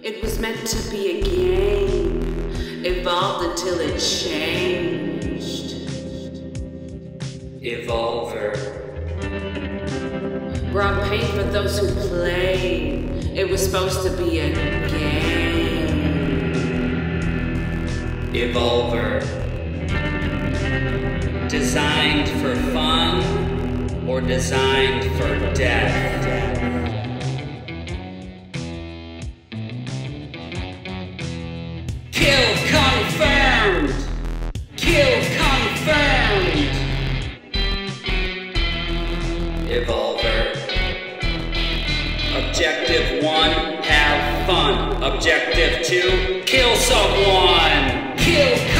It was meant to be a game, evolved until it changed. Evolver. Brought pain for those who played. It was supposed to be a game. Evolver. Designed for fun or designed for death? Kill confirmed! Kill confirmed! Evolver. Objective 1, have fun. Objective 2, kill someone! Kill